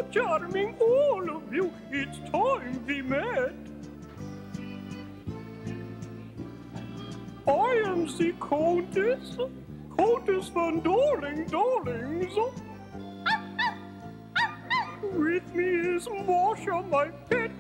charming, all of you. It's time we met. I am the Countess, Countess van Darlings. With me is Masha, my pet.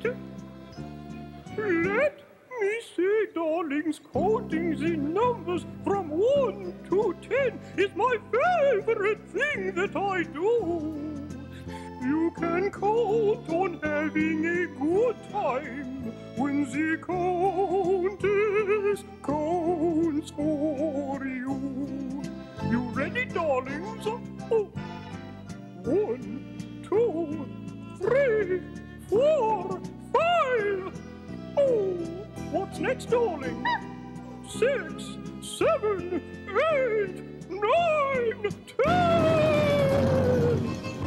Let me say, darlings, counting the numbers from 1 to 10 is my favorite thing that I do. You can count on having a good time when the Countess counts for you. You ready, darlings? Oh. 1, 2, 3, 4, 5. Oh, what's next, darling? 6, 7, 8, 9, 10.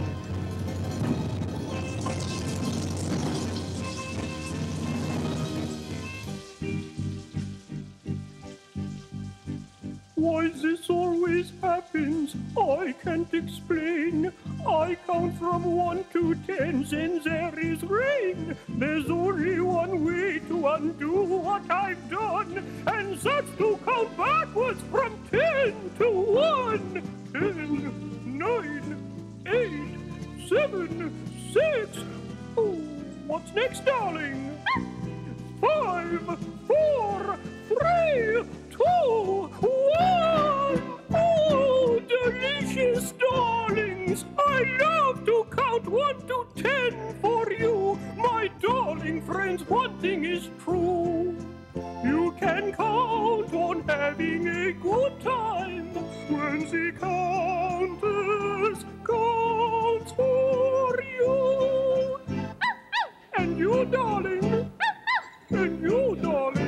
Why this always happens, I can't explain. I count from 1 to 10, then there is rain. There's only one way to undo what I've done, and that's to count backwards from 10 to 1. 10, 9, 8, 7, 6. Oh, what's next, darling? 5, 4, 3, 2, 1. Oh, delicious darlings! I love to count 1 to 10 for you. My darling friends, one thing is true. You can count on having a good time when the Countess counts for you. And you, darling, and you, darling.